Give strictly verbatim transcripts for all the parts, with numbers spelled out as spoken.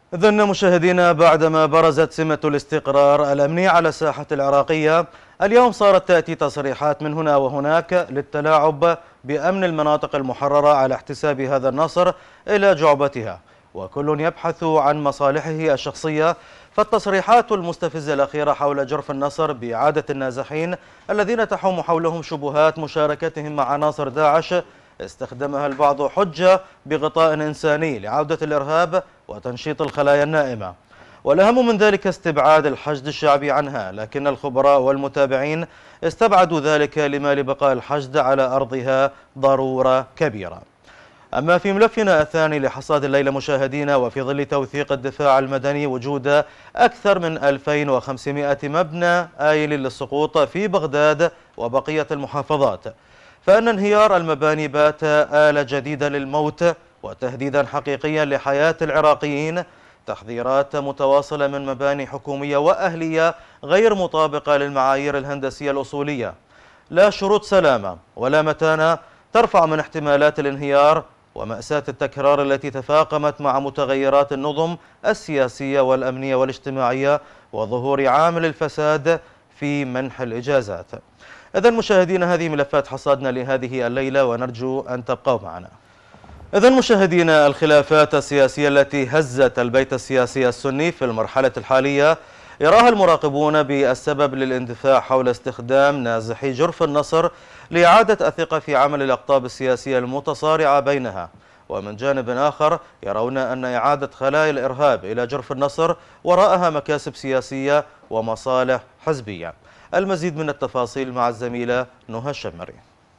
إذن مشاهدينا، بعدما برزت سمة الاستقرار الأمني على الساحة العراقية، اليوم صارت تأتي تصريحات من هنا وهناك للتلاعب بأمن المناطق المحررة على احتساب هذا النصر إلى جعبتها، وكل يبحث عن مصالحه الشخصية. فالتصريحات المستفزة الأخيرة حول جرف النصر بإعادة النازحين الذين تحوم حولهم شبهات مشاركتهم مع عناصر داعش استخدمها البعض حجة بغطاء إنساني لعودة الإرهاب وتنشيط الخلايا النائمة، والأهم من ذلك استبعاد الحشد الشعبي عنها، لكن الخبراء والمتابعين استبعدوا ذلك لما لبقاء الحشد على أرضها ضرورة كبيرة. أما في ملفنا الثاني لحصاد الليلة مشاهدينا، وفي ظل توثيق الدفاع المدني وجود أكثر من ألفين وخمسمائة مبنى آيل للسقوط في بغداد وبقية المحافظات، فإن انهيار المباني بات آلة جديدة للموت وتهديدا حقيقيا لحياة العراقيين. تحذيرات متواصلة من مباني حكومية وأهلية غير مطابقة للمعايير الهندسية الأصولية، لا شروط سلامة ولا متانة ترفع من احتمالات الانهيار، ومأساة التكرار التي تفاقمت مع متغيرات النظم السياسية والأمنية والاجتماعية وظهور عامل الفساد في منح الإجازات. إذن مشاهدينا، هذه ملفات حصادنا لهذه الليلة ونرجو أن تبقوا معنا. إذن مشاهدينا، الخلافات السياسية التي هزت البيت السياسي السني في المرحلة الحالية يراها المراقبون بالسبب للاندفاع حول استخدام نازحي جرف النصر لإعادة الثقة في عمل الأقطاب السياسية المتصارعة بينها، ومن جانب آخر يرون أن إعادة خلايا الإرهاب إلى جرف النصر وراءها مكاسب سياسية ومصالح حزبية. المزيد من التفاصيل مع الزميلة نهى الشمري.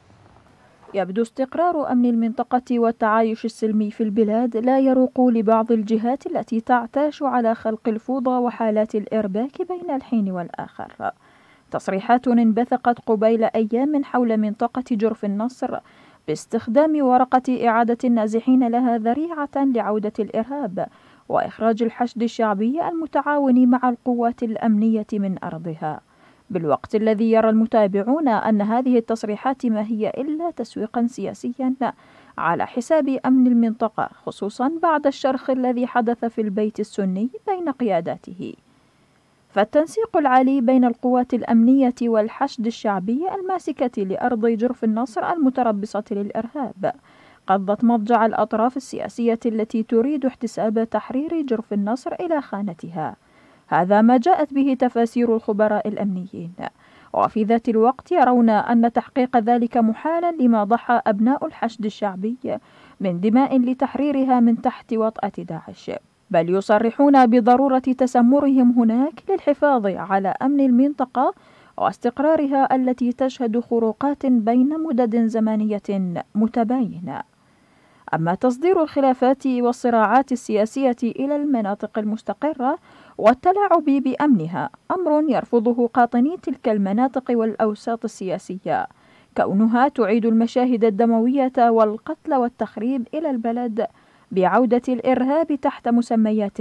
يبدو استقرار أمن المنطقة والتعايش السلمي في البلاد لا يروق لبعض الجهات التي تعتاش على خلق الفوضى وحالات الإرباك بين الحين والآخر. تصريحات انبثقت قبيل أيام حول منطقة جرف النصر باستخدام ورقة إعادة النازحين لها ذريعة لعودة الإرهاب وإخراج الحشد الشعبي المتعاون مع القوات الأمنية من أرضها، بالوقت الذي يرى المتابعون أن هذه التصريحات ما هي إلا تسويقا سياسيا على حساب أمن المنطقة، خصوصا بعد الشرخ الذي حدث في البيت السني بين قياداته. فالتنسيق العالي بين القوات الأمنية والحشد الشعبي الماسكة لأرض جرف النصر المتربصة للإرهاب قضت مضجع الأطراف السياسية التي تريد احتساب تحرير جرف النصر إلى خانتها. هذا ما جاءت به تفاسير الخبراء الأمنيين، وفي ذات الوقت يرون أن تحقيق ذلك محالا لما ضحى أبناء الحشد الشعبي من دماء لتحريرها من تحت وطأة داعش، بل يصرحون بضرورة تسمرهم هناك للحفاظ على أمن المنطقة واستقرارها التي تشهد خروقات بين مدد زمنية متباينة. أما تصدير الخلافات والصراعات السياسية إلى المناطق المستقرة والتلاعب بأمنها أمر يرفضه قاطني تلك المناطق والأوساط السياسية، كونها تعيد المشاهد الدموية والقتل والتخريب إلى البلد بعودة الإرهاب تحت مسميات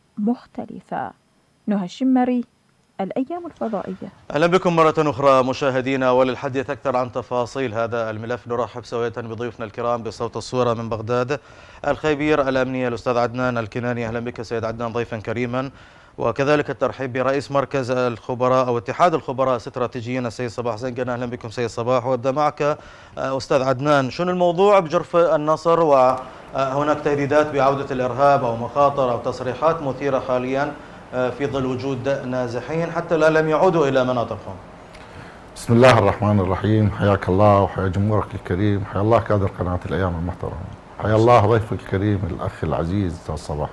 مختلفة. نهى الشمري، الأيام الفضائية. أهلا بكم مرة أخرى مشاهدينا، وللحديث أكثر عن تفاصيل هذا الملف نرحب سوية بضيوفنا الكرام بصوت الصورة من بغداد الخبير الأمني الأستاذ عدنان الكناني. أهلا بك سيد عدنان ضيفا كريما، وكذلك الترحيب برئيس مركز الخبراء أو اتحاد الخبراء الاستراتيجيين السيد صباح زنقن. أهلا بكم سيد صباح، وأبدأ معك أستاذ عدنان. شنو الموضوع بجرف النصر؟ وهناك تهديدات بعودة الإرهاب أو مخاطر أو تصريحات مثيرة حاليا في ظل وجود نازحين حتى لا لم يعودوا إلى مناطقهم. بسم الله الرحمن الرحيم، حياك الله وحيا جمهورك الكريم، حيا الله كادر قناة الأيام المحترمة، حيا الله ضيفك الكريم الأخ العزيز أستاذ صباح.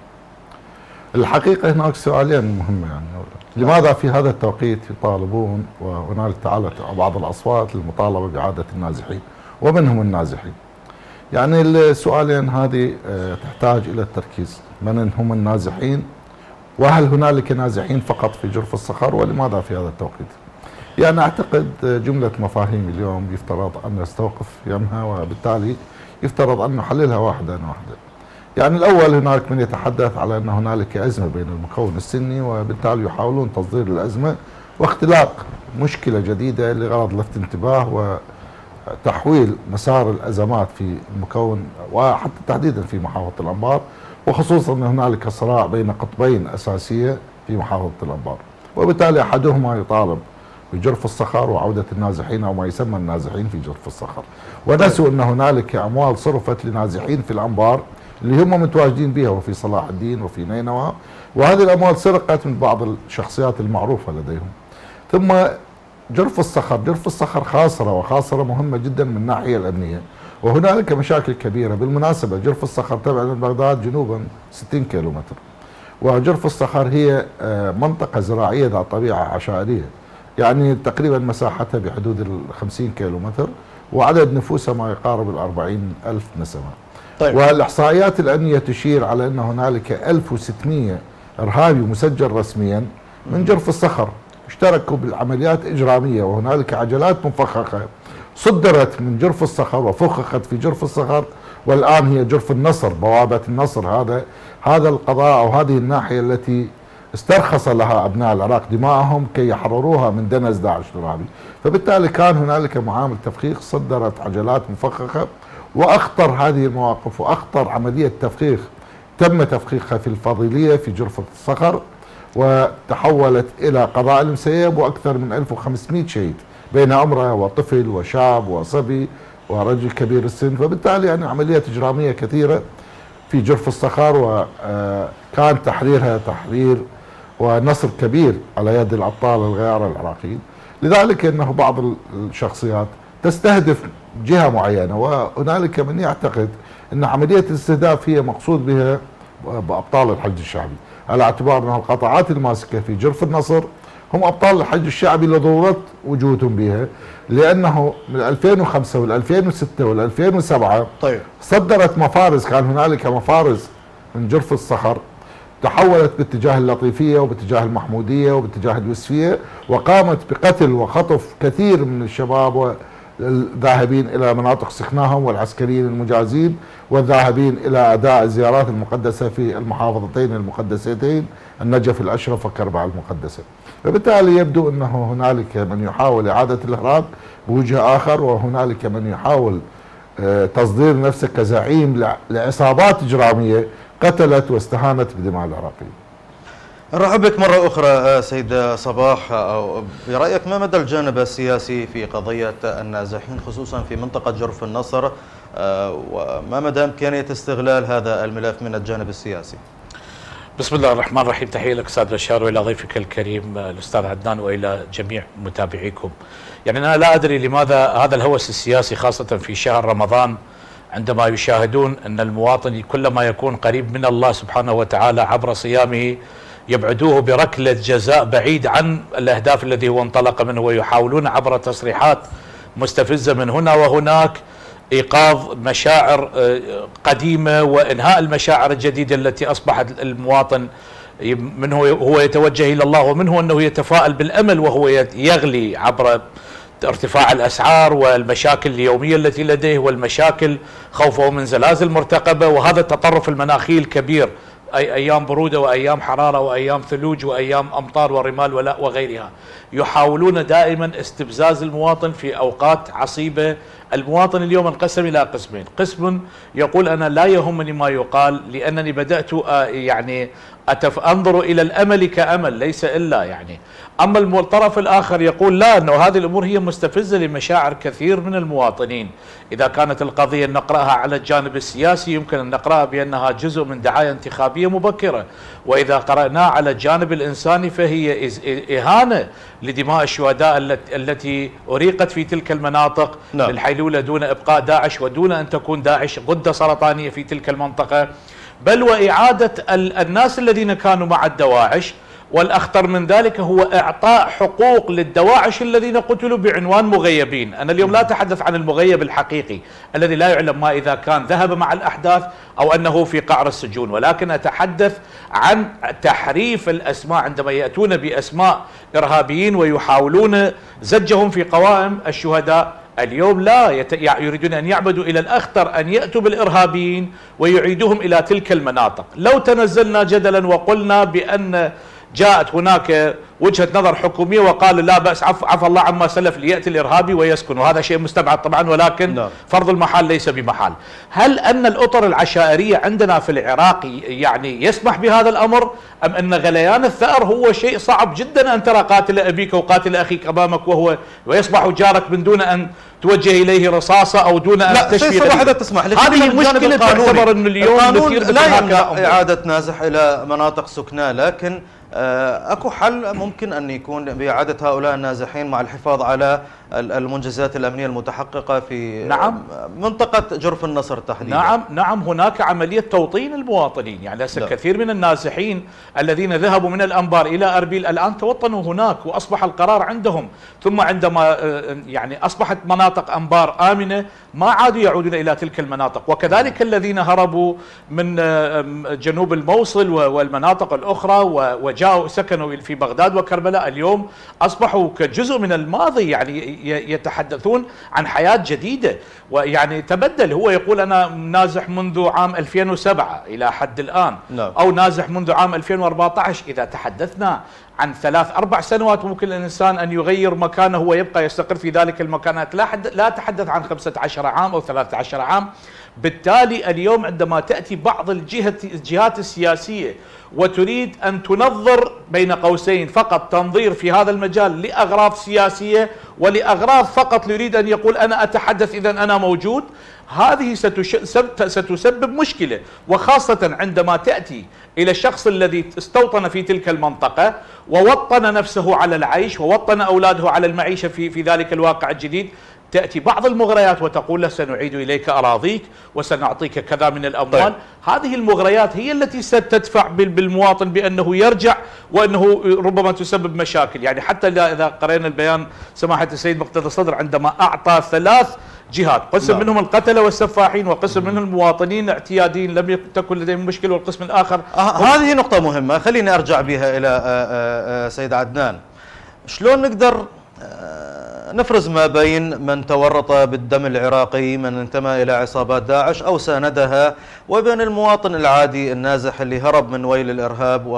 الحقيقة هناك سؤالين مهمة، يعني لماذا في هذا التوقيت يطالبون وهنالك تعالت بعض الأصوات للمطالبة بإعادة النازحين ومنهم النازحين؟ يعني السؤالين هذه تحتاج إلى التركيز، من هم النازحين؟ وهل هنالك نازحين فقط في جرف الصخر؟ ولماذا في هذا التوقيت؟ يعني أعتقد جملة مفاهيم اليوم يفترض أن نستوقف يمها، وبالتالي يفترض أن نحللها واحدا واحدا. يعني الأول، هناك من يتحدث على أن هنالك أزمة بين المكون السني، وبالتالي يحاولون تصدير الأزمة واختلاق مشكلة جديدة لغرض لفت انتباه وتحويل مسار الأزمات في المكون وحتى تحديدا في محافظة الأنبار وخصوصا أن هنالك صراع بين قطبين أساسية في محافظة الأنبار، وبالتالي أحدهما يطالب بجرف الصخر وعودة النازحين أو ما يسمى النازحين في جرف الصخر، ونسوا أن هنالك أموال صرفت لنازحين في الأنبار اللي هم متواجدين بها وفي صلاح الدين وفي نينوى، وهذه الأموال سرقت من بعض الشخصيات المعروفة لديهم. ثم جرف الصخر، جرف الصخر خاصرة وخاصرة مهمة جدا من الناحية الأمنية، وهنالك مشاكل كبيرة. بالمناسبة جرف الصخر تبعد من بغداد جنوبا ستين كيلومتر، وجرف الصخر هي منطقة زراعية ذات طبيعة عشائرية، يعني تقريبا مساحتها بحدود ال خمسين كيلومتر، وعدد نفوسها ما يقارب ال أربعين ألف نسمة. طيب. والإحصائيات الأمنية تشير على أن هنالك ألف وستمئة إرهابي مسجل رسميا من جرف الصخر اشتركوا بالعمليات إجرامية، وهنالك عجلات مفخخة صدرت من جرف الصخر وفخخت في جرف الصخر، والآن هي جرف النصر، بوابة النصر. هذا هذا القضاء أو هذه الناحية التي استرخص لها أبناء العراق دماءهم كي يحرروها من دنس داعش الإرهابي، فبالتالي كان هنالك معامل تفخيخ، صدرت عجلات مفخخة. وأخطر هذه المواقف وأخطر عملية تفخيخ تم تفخيخها في الفاضلية في جرف الصخر، وتحولت إلى قضاء المسيب، وأكثر من ألف وخمسمئة شهيد بين امرأة وطفل وشاب وصبي ورجل كبير السن. فبالتالي يعني عمليات إجرامية كثيرة في جرف الصخر، وكان تحريرها تحرير ونصر كبير على يد الأبطال الغيار العراقيين. لذلك أنه بعض الشخصيات تستهدف جهة معينة، وهنالك من يعتقد أن عملية الاستهداف هي مقصود بها بأبطال الحج الشعبي، على اعتبار أن القطاعات الماسكة في جرف النصر هم أبطال الحج الشعبي لضرورة وجودهم بها، لأنه من ألفين وخمسة وال ألفين وستة وال ألفين وسبعة طيب. صدرت مفارز، كان هنالك مفارز من جرف الصخر تحولت باتجاه اللطيفية وباتجاه المحمودية وباتجاه اليوسفية، وقامت بقتل وخطف كثير من الشباب الذاهبين إلى مناطق سكناهم والعسكريين المجازين والذاهبين إلى أداء الزيارات المقدسة في المحافظتين المقدستين النجف الأشرف وكربلاء المقدسة. فبالتالي يبدو أنه هنالك من يحاول إعادة الإهراب بوجه آخر، وهنالك من يحاول تصدير نفسه كزعيم لعصابات إجرامية قتلت واستهانت بدماء العراقيين. نرحب بك مرة أخرى سيد صباح. برأيك ما مدى الجانب السياسي في قضية النازحين خصوصا في منطقة جرف النصر، وما مدى إمكانية استغلال هذا الملف من الجانب السياسي؟ بسم الله الرحمن الرحيم. تحية لك أستاذ بشار وإلى ضيفك الكريم الأستاذ عدنان وإلى جميع متابعيكم. يعني أنا لا أدري لماذا هذا الهوس السياسي خاصة في شهر رمضان، عندما يشاهدون أن المواطن كلما يكون قريب من الله سبحانه وتعالى عبر صيامه يبعدوه بركلة جزاء بعيد عن الأهداف الذي هو انطلق منه، ويحاولون عبر تصريحات مستفزة من هنا وهناك إيقاظ مشاعر قديمة وإنهاء المشاعر الجديدة التي أصبحت المواطن منه هو يتوجه إلى الله، ومنه أنه يتفائل بالأمل وهو يغلي عبر ارتفاع الأسعار والمشاكل اليومية التي لديه والمشاكل خوفه من زلازل مرتقبة، وهذا التطرف المناخي الكبير، أي أيام برودة وأيام حرارة وأيام ثلوج وأيام أمطار ورمال وغيرها. يحاولون دائما استفزاز المواطن في أوقات عصيبة. المواطن اليوم انقسم إلى قسمين، قسم يقول أنا لا يهمني ما يقال لأنني بدأت يعني أنظر إلى الأمل كأمل ليس إلا يعني. أما الطرف الآخر يقول لا، أنه هذه الأمور هي مستفزة لمشاعر كثير من المواطنين. إذا كانت القضية نقرأها على الجانب السياسي يمكن أن نقرأها بأنها جزء من دعاية انتخابية مبكرة، وإذا قرأناها على الجانب الإنساني فهي إهانة لدماء الشهداء التي أريقت في تلك المناطق لا. للحيلولة دون إبقاء داعش ودون أن تكون داعش غدة سرطانية في تلك المنطقة، بل وإعادة الناس الذين كانوا مع الدواعش. والأخطر من ذلك هو إعطاء حقوق للدواعش الذين قتلوا بعنوان مغيبين. أنا اليوم لا أتحدث عن المغيب الحقيقي الذي لا يعلم ما إذا كان ذهب مع الأحداث أو أنه في قعر السجون، ولكن أتحدث عن تحريف الأسماء عندما يأتون بأسماء إرهابيين ويحاولون زجهم في قوائم الشهداء. اليوم لا يريدون أن يعبدوا إلى الأخطر، أن يأتوا بالإرهابيين ويعيدوهم إلى تلك المناطق. لو تنزلنا جدلا وقلنا بأن جاءت هناك وجهة نظر حكومية وقالوا لا بأس، عفى عف الله عما سلف ليأتي الإرهابي ويسكن، وهذا شيء مستبعد طبعا، ولكن لا. فرض المحال ليس بمحال. هل أن الأطر العشائرية عندنا في العراق يعني يسمح بهذا الأمر، أم أن غليان الثأر هو شيء صعب جدا أن ترى قاتل أبيك وقاتل أخيك أمامك وهو ويصبح جارك من دون أن توجه إليه رصاصة أو دون أن تشفي لا تسمح لك. هذه مشكلة تعتبر أن اليوم القانون لا يمنع إعادة نازح إلى مناطق سكناه، لكن اكو حل ممكن ان يكون باعاده هؤلاء النازحين مع الحفاظ على المنجزات الامنيه المتحققه في نعم منطقه جرف النصر تحديدا. نعم نعم هناك عمليه توطين المواطنين، يعني هسه كثير من النازحين الذين ذهبوا من الانبار الى اربيل الان توطنوا هناك واصبح القرار عندهم، ثم عندما يعني اصبحت مناطق انبار امنه ما عادوا يعودون الى تلك المناطق، وكذلك الذين هربوا من جنوب الموصل والمناطق الاخرى وجاءوا سكنوا في بغداد وكربلاء اليوم اصبحوا كجزء من الماضي، يعني يتحدثون عن حياه جديده، ويعني تبدل. هو يقول انا نازح منذ عام ألفين وسبعة الى حد الان لا. او نازح منذ عام ألفين وأربعة عشر. اذا تحدثنا عن ثلاث اربع سنوات ممكن الانسان ان يغير مكانه ويبقى يستقر في ذلك المكانات، لا حد لا اتحدث عن خمسة عشر عام او ثلاثة عشر عام. بالتالي اليوم عندما تاتي بعض الجهات الجهات السياسيه وتريد ان تنظر بين قوسين فقط تنظير في هذا المجال لاغراض سياسيه ولاغراض فقط يريد ان يقول انا اتحدث اذا انا موجود، هذه ستسبب مشكله، وخاصه عندما تاتي الى الشخص الذي استوطن في تلك المنطقه ووطن نفسه على العيش ووطن اولاده على المعيشه في في ذلك الواقع الجديد. تأتي بعض المغريات وتقول له سنعيد إليك أراضيك وسنعطيك كذا من الأموال. طيب. هذه المغريات هي التي ستدفع بالمواطن بأنه يرجع، وأنه ربما تسبب مشاكل. يعني حتى إذا قرأنا البيان سماحة السيد مقتدى الصدر عندما أعطى ثلاث جهات، قسم لا. منهم القتلة والسفاحين، وقسم منهم المواطنين اعتياديين لم تكن لديهم مشكلة، والقسم الآخر آه هذه نقطة مهمة، خليني أرجع بها إلى آه آه سيد عدنان. شلون نقدر نفرز ما بين من تورط بالدم العراقي، من انتمى إلى عصابات داعش أو ساندها، وبين المواطن العادي النازح اللي هرب من ويل الإرهاب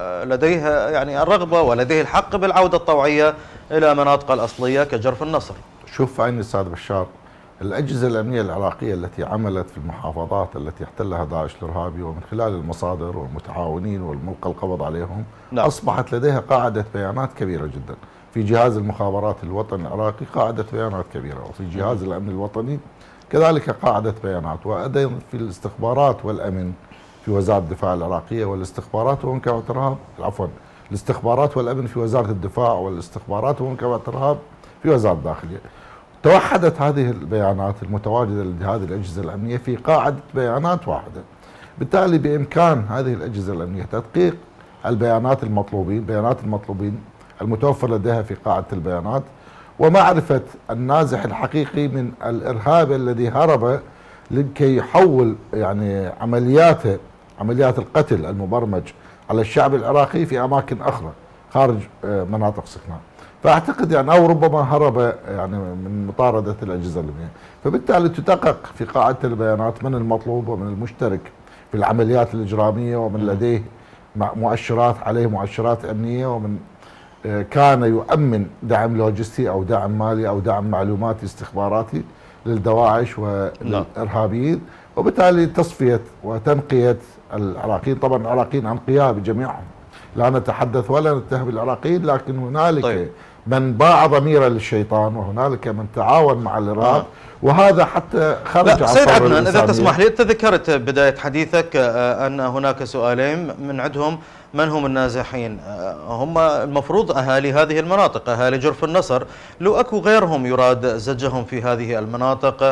ولديه يعني الرغبة ولديه الحق بالعودة الطوعية إلى مناطق الأصلية كجرف النصر؟ شوف عيني أستاذ بشار، الأجهزة الأمنية العراقية التي عملت في المحافظات التي احتلها داعش الإرهابي ومن خلال المصادر والمتعاونين والملقى القبض عليهم نعم. أصبحت لديها قاعدة بيانات كبيرة جدا. في جهاز المخابرات الوطني العراقي قاعدة بيانات كبيرة، وفي جهاز الأمن الوطني كذلك قاعدة بيانات، وأيضا في الاستخبارات والأمن في وزارة الدفاع العراقية، والاستخبارات ومكافحة الإرهاب عفوا الاستخبارات والأمن في وزارة الدفاع، والاستخبارات ومكافحة الإرهاب في وزارة الداخلية. توحدت هذه البيانات المتواجدة لدى هذه الأجهزة الأمنية في قاعدة بيانات واحدة، بالتالي بإمكان هذه الأجهزة الأمنية تدقيق البيانات المطلوبين بيانات المطلوبين المتوفر لديها في قاعدة البيانات، ومعرفة النازح الحقيقي من الإرهاب الذي هرب لكي يحول يعني عملياته عمليات القتل المبرمج على الشعب العراقي في أماكن أخرى خارج مناطق سكناه. فأعتقد يعني أو ربما هرب يعني من مطاردة الأجهزة الأمنية، فبالتالي تدقق في قاعدة البيانات من المطلوب ومن المشترك في العمليات الإجرامية، ومن لديه مؤشرات عليه مؤشرات أمنية، ومن كان يؤمن دعم لوجستي أو دعم مالي أو دعم معلوماتي استخباراتي للدواعش والإرهابيين، وبالتالي تصفية وتنقية العراقيين. طبعا العراقيين أنقياء بجميعهم، لا نتحدث ولا نتهم العراقيين، لكن هنالك طيب. من باع ضميره للشيطان، وهنالك من تعاون مع الإرهاب، وهذا حتى خرج عن سيد عدنان إذا تسمح لي، أنت ذكرت بداية حديثك أن هناك سؤالين من عندهم من هم النازحين، هم المفروض أهالي هذه المناطق، أهالي جرف النصر، لو أكو غيرهم يراد زجهم في هذه المناطق،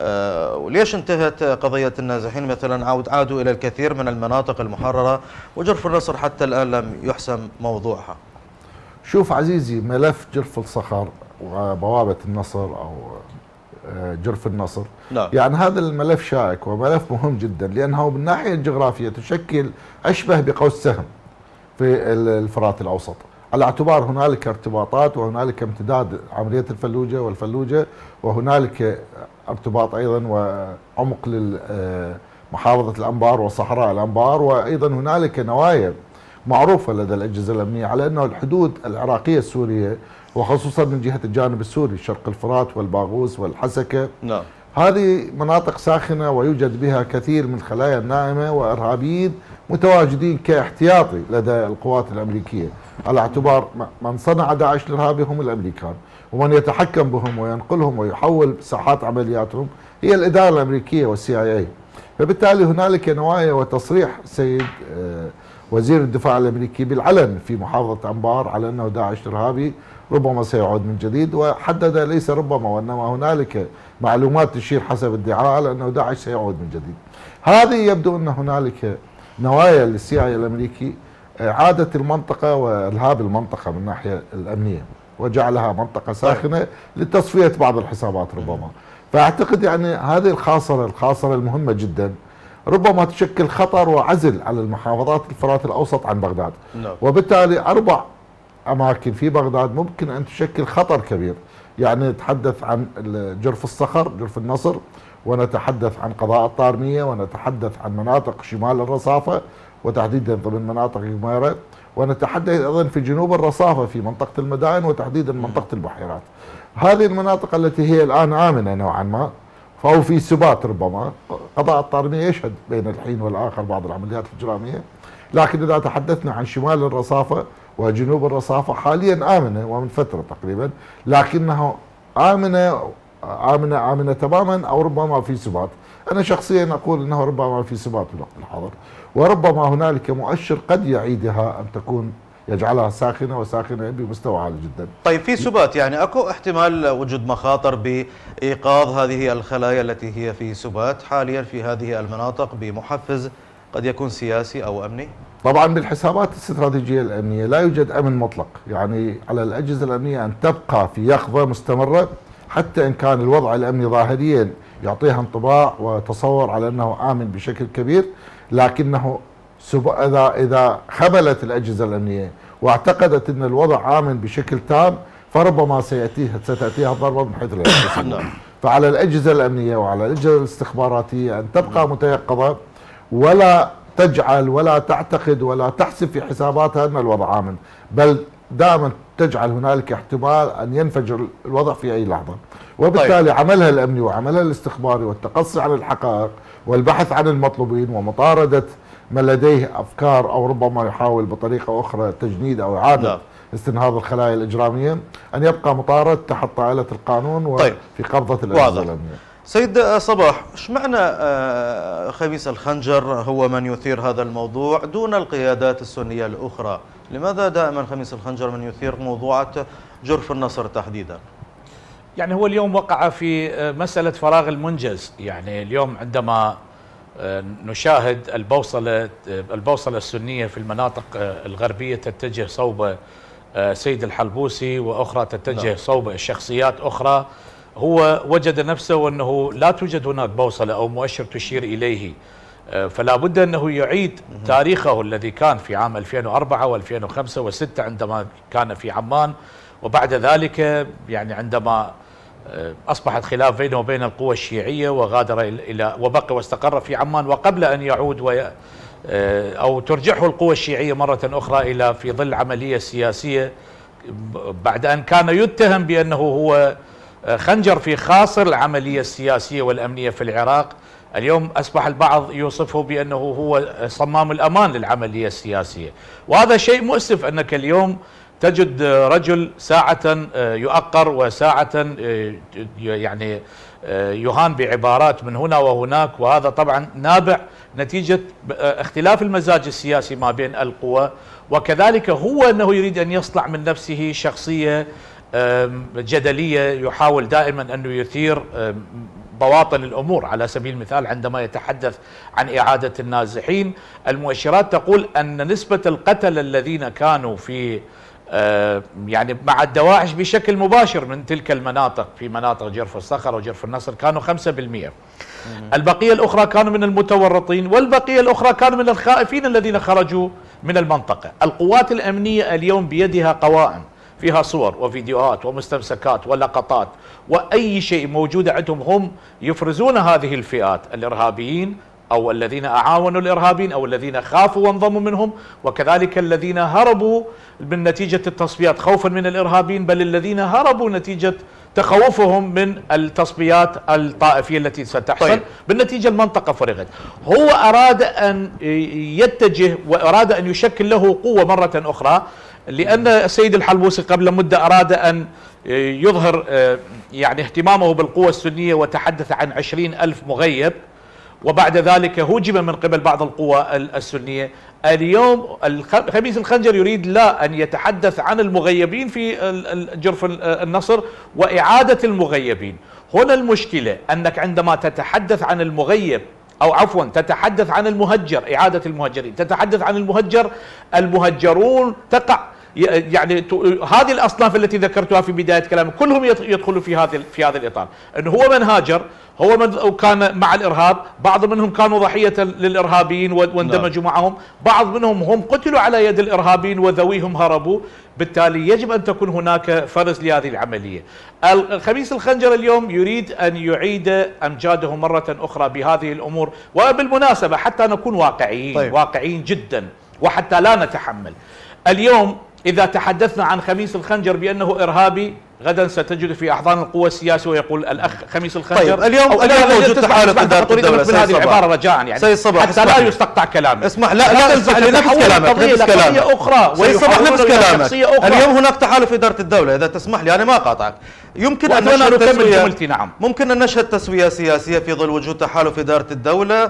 وليش انتهت قضية النازحين مثلا عود عادوا إلى الكثير من المناطق المحررة وجرف النصر حتى الآن لم يحسم موضوعها؟ شوف عزيزي، ملف جرف الصخر وبوابة النصر أو جرف النصر لا. يعني هذا الملف شائك وملف مهم جدا، لأنه من الناحية الجغرافية تشكل أشبه بقوس سهم في الفرات الأوسط، على اعتبار هنالك ارتباطات وهنالك امتداد عملية الفلوجة والفلوجة، وهنالك ارتباط أيضا وعمق لمحافظة الأنبار وصحراء الأنبار، وأيضا هنالك نوايا معروفة لدى الأجهزة الأمنية على أنه الحدود العراقية السورية وخصوصا من جهة الجانب السوري شرق الفرات والباغوس والحسكة، نعم، هذه مناطق ساخنة ويوجد بها كثير من الخلايا النائمة وإرهابيين متواجدين كاحتياطي لدى القوات الأمريكية، على اعتبار من صنع داعش الإرهابي هم الأمريكان، ومن يتحكم بهم وينقلهم ويحول ساحات عملياتهم هي الإدارة الأمريكية والسي آي إي. فبالتالي هنالك نوايا وتصريح سيد وزير الدفاع الأمريكي بالعلن في محافظة أنبار على أنه داعش إرهابي ربما سيعود من جديد، وحدد ليس ربما وإنما هنالك معلومات تشير حسب ادعاء على أنه داعش سيعود من جديد. هذه يبدو أن هنالك نوايا للسي آي الأمريكي إعادة المنطقة وإلهاب المنطقة من الناحية الأمنية وجعلها منطقة ساخنة لتصفية بعض الحسابات ربما. فأعتقد يعني هذه الخاصرة الخاصرة المهمة جدا ربما تشكل خطر وعزل على المحافظات الفرات الأوسط عن بغداد، وبالتالي أربع أماكن في بغداد ممكن أن تشكل خطر كبير. يعني نتحدث عن جرف الصخر، جرف النصر، ونتحدث عن قضاء الطارمية، ونتحدث عن مناطق شمال الرصافة وتحديدا ضمن مناطق جميرة، ونتحدث أيضا في جنوب الرصافة في منطقة المدائن وتحديدا منطقة البحيرات. هذه المناطق التي هي الآن آمنة نوعا ما فهو في سبات ربما. قضاء الطارمية يشهد بين الحين والآخر بعض العمليات الإجرامية، لكن إذا تحدثنا عن شمال الرصافة وجنوب الرصافة حاليا آمنة ومن فترة تقريبا، لكنه آمنة آمنة آمنة تماما أو ربما في سبات. أنا شخصيا أقول أنه ربما في سبات في الوقت الحاضر، وربما هنالك مؤشر قد يعيدها أن تكون يجعلها ساخنة وساخنة بمستوى عالي جدا. طيب في سبات يعني أكو احتمال وجود مخاطر بإيقاظ هذه الخلايا التي هي في سبات حاليا في هذه المناطق بمحفز قد يكون سياسي أو أمني؟ طبعا بالحسابات الاستراتيجية الأمنية لا يوجد أمن مطلق، يعني على الأجهزة الأمنية أن تبقى في يقظة مستمرة حتى إن كان الوضع الأمني ظاهريا يعطيها انطباع وتصور على أنه آمن بشكل كبير، لكنه إذا إذا خبلت الأجهزة الأمنية واعتقدت أن الوضع آمن بشكل تام فربما سيأتيها ستأتيها ضربة من حيث لا يحتسب. فعلى الأجهزة الأمنية وعلى الأجهزة الاستخباراتية أن تبقى متيقظة ولا تجعل ولا تعتقد ولا تحسب في حساباتها أن الوضع آمن، بل دائما تجعل هنالك احتمال أن ينفجر الوضع في أي لحظة. وبالتالي طيب. عملها الأمني وعملها الاستخباري والتقصي عن الحقائق والبحث عن المطلوبين ومطاردة من لديه أفكار أو ربما يحاول بطريقة أخرى تجنيد أو إعادة لا. استنهاض الخلايا الإجرامية، أن يبقى مطارد تحت طائلة القانون وفي طيب. قبضة الأجهزة الأمنية. سيد صباح، ايش معنى خميس الخنجر هو من يثير هذا الموضوع دون القيادات السنية الأخرى؟ لماذا دائما خميس الخنجر من يثير موضوعة جرف النصر تحديدا؟ يعني هو اليوم وقع في مسألة فراغ المنجز. يعني اليوم عندما نشاهد البوصلة البوصلة السنية في المناطق الغربية تتجه صوب سيد الحلبوسي وأخرى تتجه لا. صوب شخصيات أخرى، هو وجد نفسه أنه لا توجد هناك بوصلة أو مؤشر تشير إليه، فلا بد أنه يعيد تاريخه الذي كان في عام ألفين وأربعة وألفين وخمسة وستة عندما كان في عمان، وبعد ذلك يعني عندما أصبحت خلاف بينه وبين القوى الشيعية وغادر إلى وبقي واستقر في عمان، وقبل أن يعود وي أو ترجعه القوى الشيعية مرة أخرى إلى في ظل عملية سياسية بعد أن كان يتهم بأنه هو خنجر في خاصر العملية السياسية والأمنية في العراق. اليوم أصبح البعض يوصفه بأنه هو صمام الأمان للعملية السياسية، وهذا شيء مؤسف أنك اليوم تجد رجل ساعة يؤقر وساعة يعني يهان بعبارات من هنا وهناك، وهذا طبعا نابع نتيجة اختلاف المزاج السياسي ما بين القوى، وكذلك هو أنه يريد أن يصنع من نفسه شخصية جدلية يحاول دائما أنه يثير بواطن الأمور. على سبيل المثال عندما يتحدث عن إعادة النازحين، المؤشرات تقول أن نسبة القتلى الذين كانوا في يعني مع الدواعش بشكل مباشر من تلك المناطق في مناطق جرف الصخر وجرف النصر كانوا خمسة بالمئة، البقية الأخرى كانوا من المتورطين، والبقية الأخرى كانوا من الخائفين الذين خرجوا من المنطقة. القوات الأمنية اليوم بيدها قوائم فيها صور وفيديوهات ومستمسكات ولقطات وأي شيء موجودة عندهم، هم يفرزون هذه الفئات الإرهابيين أو الذين أعاونوا الإرهابيين أو الذين خافوا وانضموا منهم، وكذلك الذين هربوا من نتيجة التصفيات خوفا من الإرهابيين، بل الذين هربوا نتيجة تخوفهم من التصفيات الطائفية التي ستحصل. طيب. بالنتيجة المنطقة فرغت. هو أراد أن يتجه وأراد أن يشكل له قوة مرة أخرى، لأن السيد الحلبوسي قبل مدة أراد أن يظهر يعني اهتمامه بالقوة السنية وتحدث عن عشرين ألف مغيب، وبعد ذلك هوجم من قبل بعض القوى السنية. اليوم خميس الخنجر يريد لا أن يتحدث عن المغيبين في جرف النصر وإعادة المغيبين. هنا المشكلة أنك عندما تتحدث عن المغيب أو عفوا تتحدث عن المهجر، إعادة المهجرين، تتحدث عن المهجر، المهجرون تقع يعني هذه الأصناف التي ذكرتها في بداية كلامي كلهم يدخلوا في هذا في هذا الإطار، أنه هو من هاجر، هو من كان مع الإرهاب، بعض منهم كانوا ضحية للإرهابيين واندمجوا معهم، بعض منهم هم قتلوا على يد الإرهابيين وذويهم هربوا. بالتالي يجب أن تكون هناك فرز لهذه العملية. الخميس الخنجر اليوم يريد أن يعيد أمجاده مرة أخرى بهذه الأمور. وبالمناسبة حتى نكون واقعيين، طيب. واقعيين جدا وحتى لا نتحمل. اليوم إذا تحدثنا عن خميس الخنجر بأنه إرهابي، غدا ستجد في أحضان القوى السياسية ويقول الأخ خميس الخنجر. طيب اليوم اليوم موجود تحالف إدارة الدولة. من هذه العبارة رجاء يعني سيد صباح حتى لا يستقطع كلامي. اسمح لا لا اسمح لي نفس كلامك نفس كلامك أخرى سيد صباح نفس كلامك. اليوم هناك تحالف إدارة الدولة، إذا تسمح لي أنا ما قاطعك. يمكن أن نشهد تسوية نعم. ممكن أن نشهد تسوية سياسية في ظل وجود تحالف إدارة الدولة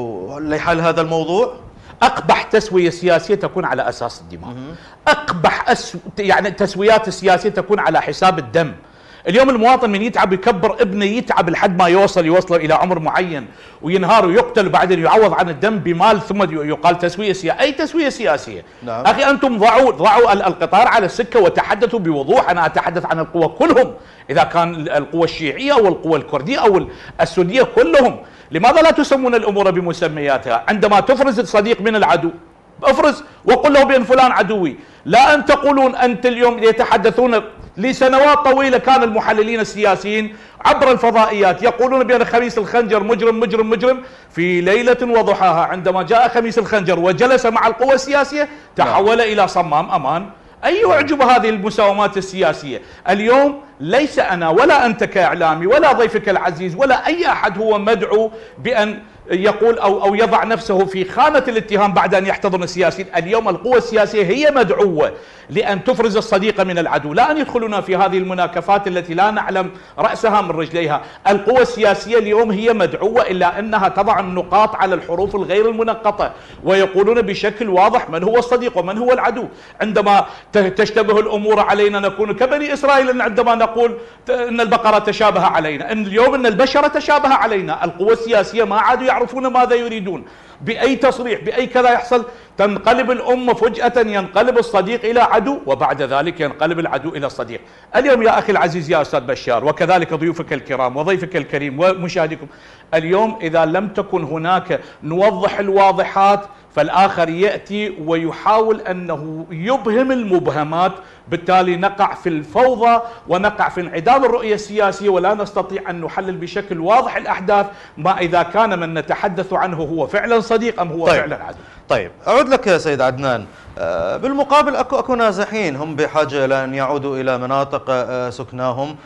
لحل هذا الموضوع. أقبح تسوية سياسية تكون على أساس الدماء. أقبح أس... يعني التسويات السياسية تكون على حساب الدم. اليوم المواطن من يتعب يكبر ابنه، يتعب لحد ما يوصل يوصل إلى عمر معين وينهار ويقتل وبعدين يعوض عن الدم بمال، ثم يقال تسوية سياسية. أي تسوية سياسية؟ نعم. أخي أنتم ضعوا ضعوا القطار على السكة وتحدثوا بوضوح. أنا أتحدث عن القوى كلهم، إذا كان القوى الشيعية أو القوى الكردية أو السنية كلهم. لماذا لا تسمون الأمور بمسمياتها؟ عندما تفرز الصديق من العدو افرز وقل له بأن فلان عدوي، لا أن تقولون أنت اليوم يتحدثون. لسنوات طويلة كان المحللين السياسيين عبر الفضائيات يقولون بأن خميس الخنجر مجرم مجرم مجرم. في ليلة وضحاها عندما جاء خميس الخنجر وجلس مع القوى السياسية تحول إلى صمام أمان. أي أعجب هذه المساومات السياسية. اليوم ليس أنا ولا أنت كإعلامي ولا ضيفك العزيز ولا أي أحد هو مدعو بأن يقول أو أو يضع نفسه في خانة الاتهام بعد أن يحتضن السياسيين. اليوم القوى السياسية هي مدعوة لأن تفرز الصديق من العدو، لا أن يدخلون في هذه المناكفات التي لا نعلم رأسها من رجليها. القوى السياسية اليوم هي مدعوة إلا أنها تضع النقاط على الحروف الغير المنقطة ويقولون بشكل واضح من هو الصديق ومن هو العدو. عندما تشتبه الأمور علينا نكون كبني إسرائيل عندما نقول أن البقرة تشابه علينا، أن اليوم أن البشرة تشابه علينا. القوى السياسية ما عادوا يعرفون ماذا يريدون. بأي تصريح بأي كذا يحصل تنقلب الأمة فجأة، ينقلب الصديق إلى عدو وبعد ذلك ينقلب العدو إلى الصديق. اليوم يا أخي العزيز يا أستاذ بشار وكذلك ضيوفك الكرام وضيفك الكريم ومشاهديكم، اليوم إذا لم تكن هناك نوضح الواضحات فالآخر يأتي ويحاول أنه يبهم المبهمات، بالتالي نقع في الفوضى ونقع في انعدام الرؤية السياسية ولا نستطيع أن نحلل بشكل واضح الأحداث ما إذا كان من نتحدث عنه هو فعلا صديق أم هو طيب. فعلا عدو. طيب أعود لك يا سيد عدنان. بالمقابل أكو أكو نازحين هم بحاجة إلى أن يعودوا إلى مناطق سكناهم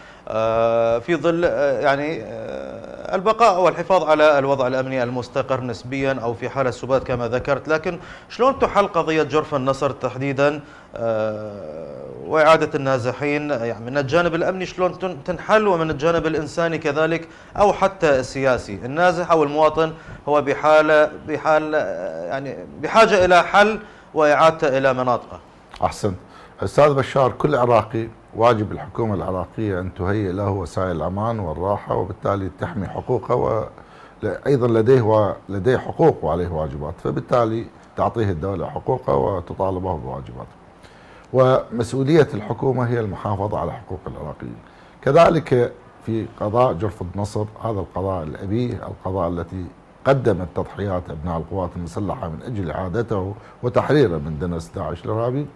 في ظل يعني البقاء والحفاظ على الوضع الأمني المستقر نسبيا أو في حالة سبات كما ذكرت. لكن شلون تحل قضية جرف النصر تحديدا وإعادة النازحين يعني من الجانب الأمني شلون تنحل ومن الجانب الإنساني كذلك أو حتى السياسي؟ النازح أو المواطن هو بحالة بحال يعني بحاجة إلى حل وإعادته إلى مناطقه. أحسن أستاذ بشار، كل عراقي واجب الحكومة العراقية أن تهيئ له وسائل الأمان والراحة وبالتالي تحمي حقوقه، وأيضا لديه ولديه حقوق وعليه واجبات، فبالتالي تعطيه الدولة حقوقه وتطالبه بواجباته. ومسؤولية الحكومة هي المحافظة على حقوق العراقيين. كذلك في قضاء جرف النصر، هذا القضاء الأبيه، القضاء التي قدمت تضحيات أبناء القوات المسلحة من أجل إعادته وتحريره من دنس داعش الإرهابي،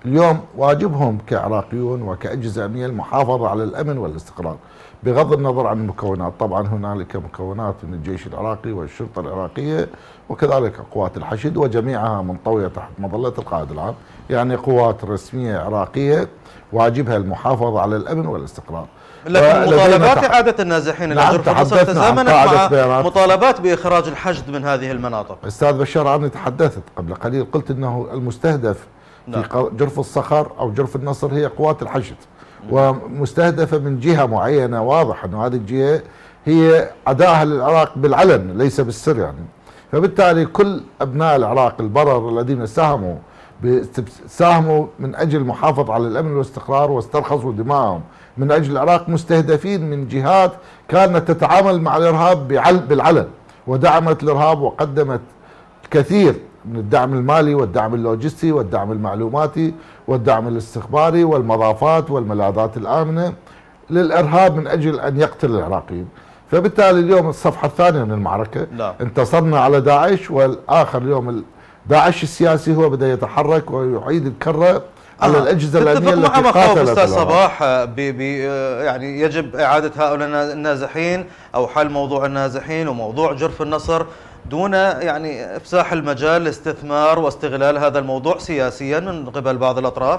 اليوم واجبهم كعراقيون وكأجهزة أمنية المحافظة على الأمن والاستقرار بغض النظر عن المكونات. طبعا هنالك مكونات من الجيش العراقي والشرطة العراقية وكذلك قوات الحشد وجميعها منطوية تحت مظلة القائد العام، يعني قوات رسمية عراقية واجبها المحافظة على الأمن والاستقرار. لكن مطالبات إعادة النازحين إلى جرف النصر تزامنت مع مطالبات بإخراج الحشد من هذه المناطق. أستاذ بشار، أنا تحدثت قبل قليل قلت أنه المستهدف في جرف الصخر أو جرف النصر هي قوات الحشد، ومستهدفة من جهة معينة، واضح أن هذه الجهة هي عداءها للعراق بالعلن ليس بالسر يعني. فبالتالي كل أبناء العراق البرر الذين ساهموا ساهموا من أجل المحافظة على الأمن والاستقرار واسترخصوا دماءهم من أجل العراق مستهدفين من جهات كانت تتعامل مع الإرهاب بالعلن ودعمت الإرهاب وقدمت الكثير من الدعم المالي والدعم اللوجستي والدعم المعلوماتي والدعم الاستخباري والمضافات والملاذات الآمنة للإرهاب من أجل أن يقتل العراقيين. فبالتالي اليوم الصفحة الثانية من المعركة لا. انتصرنا على داعش، والآخر اليوم داعش السياسي هو بدأ يتحرك ويعيد الكرة على آه. الأجهزة الأمنية التي قاتلت. مع مخاوف أستاذ صباح بي بي يعني يجب إعادة هؤلاء النازحين أو حل موضوع النازحين وموضوع جرف النصر دون يعني إفساح المجال لاستثمار واستغلال هذا الموضوع سياسيا من قبل بعض الأطراف.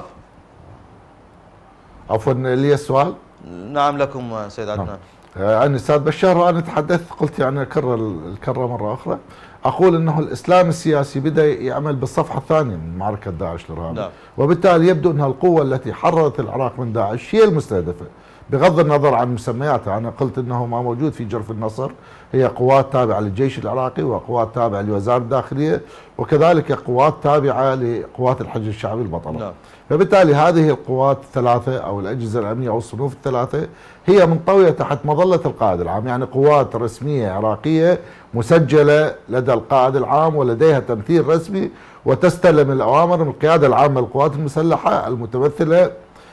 عفوا لي السؤال. نعم لكم سيد عدنان. يعني أستاذ بشار، وأنا تحدثت قلت يعني أكرر الكرة مرة أخرى، أقول أنه الإسلام السياسي بدأ يعمل بالصفحة الثانية من معركة داعش الإرهابية، وبالتالي يبدو أنها القوة التي حررت العراق من داعش هي المستهدفة بغض النظر عن مسمياتها. أنا قلت أنه ما موجود في جرف النصر هي قوات تابعة للجيش العراقي وقوات تابعة لوزارة الداخلية وكذلك قوات تابعة لقوات الحشد الشعبي البطلة. فبالتالي هذه القوات الثلاثة أو الأجهزة الأمنية أو الصنوف الثلاثة هي منطوية تحت مظلة القائد العام، يعني قوات رسمية عراقية مسجلة لدى القائد العام ولديها تمثيل رسمي وتستلم الأوامر من القيادة العامة للقوات المسلحة المتمثلة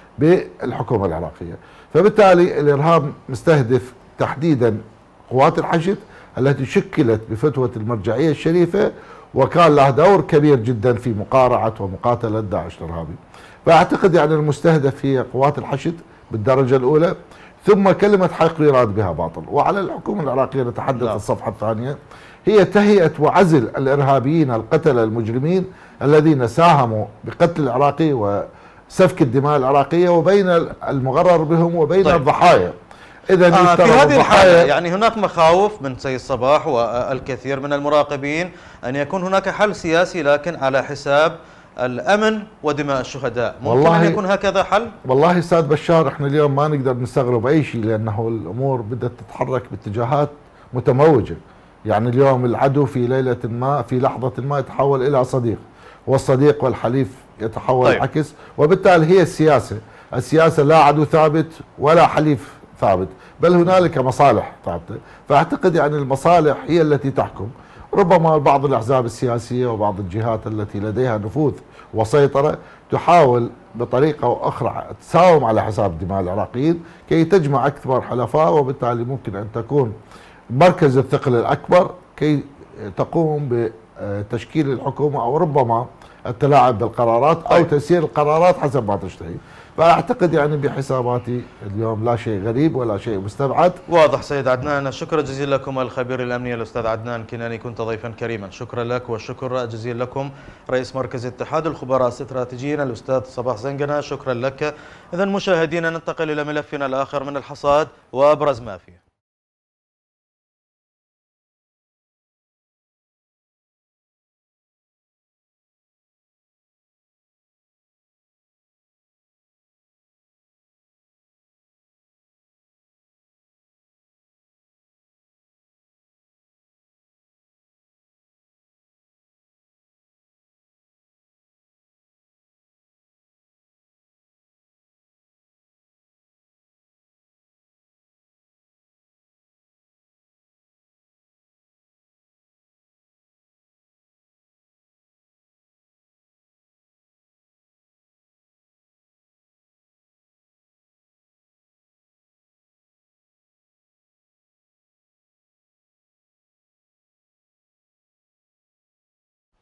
بالحكومة العراقية. فبالتالي الإرهاب مستهدف تحديدا قوات الحشد التي شكلت بفتوى المرجعية الشريفة وكان له دور كبير جدا في مقارعة ومقاتلة داعش الإرهابي. فأعتقد يعني المستهدف هي قوات الحشد بالدرجة الأولى، ثم كلمة حق يراد بها باطل. وعلى الحكومة العراقية نتحدث لا. الصفحة الثانية هي تهيئة وعزل الإرهابيين القتلة المجرمين الذين ساهموا بقتل العراقي وسفك الدماء العراقية وبين المغرر بهم وبين طيب. الضحايا. إذا آه في هذه الحالة يعني هناك مخاوف من سيد صباح والكثير من المراقبين أن يكون هناك حل سياسي لكن على حساب الأمن ودماء الشهداء. ممكن أن يكون هكذا حل؟ والله أستاذ بشار، احنا اليوم ما نقدر نستغرب أي شيء لأنه الأمور بدأت تتحرك باتجاهات متموجة. يعني اليوم العدو في ليلة ما في لحظة ما يتحول إلى صديق، والصديق والحليف يتحول طيب. عكس، وبالتالي هي السياسة السياسة لا عدو ثابت ولا حليف ثابت، بل هنالك مصالح ثابتة. فأعتقد يعني المصالح هي التي تحكم. ربما بعض الأحزاب السياسية وبعض الجهات التي لديها نفوذ وسيطرة تحاول بطريقة أو أخرى تساوم على حساب دماء العراقيين كي تجمع أكبر حلفاء، وبالتالي ممكن أن تكون مركز الثقل الأكبر كي تقوم بتشكيل الحكومة أو ربما التلاعب بالقرارات أو تسيير القرارات حسب ما تشتهي. فأعتقد يعني بحساباتي اليوم لا شيء غريب ولا شيء مستبعد. واضح سيد عدنان، شكرا جزيلا لكم الخبير الأمني الأستاذ عدنان كناني، كنت ضيفا كريما. شكرا لك والشكر جزيلا لكم رئيس مركز اتحاد الخبراء الاستراتيجيين الأستاذ صباح زنقنة، شكرا لك. إذا مشاهدينا ننتقل إلى ملفنا الآخر من الحصاد وأبرز ما فيه.